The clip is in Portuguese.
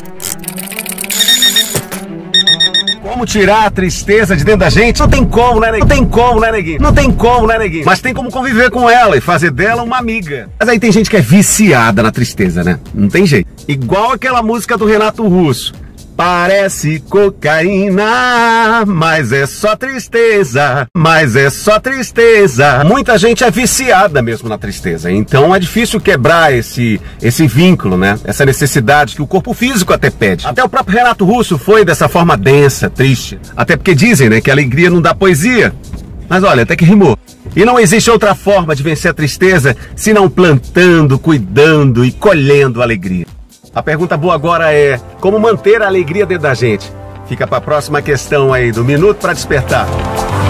Como tirar a tristeza de dentro da gente? Não tem como, né, neguinho? Não tem como, né, neguinho? Não tem como, né, neguinho? Mas tem como conviver com ela e fazer dela uma amiga. Mas aí tem gente que é viciada na tristeza, né? Não tem jeito. Igual aquela música do Renato Russo. Parece cocaína, mas é só tristeza, mas é só tristeza. Muita gente é viciada mesmo na tristeza, então é difícil quebrar esse vínculo, né? Essa necessidade que o corpo físico até pede. Até o próprio Renato Russo foi dessa forma densa, triste. Até porque dizem, né, que a alegria não dá poesia. Mas olha, até que rimou. E não existe outra forma de vencer a tristeza senão plantando, cuidando e colhendo a alegria. A pergunta boa agora é: como manter a alegria dentro da gente? Fica para a próxima questão aí do Minuto para Despertar.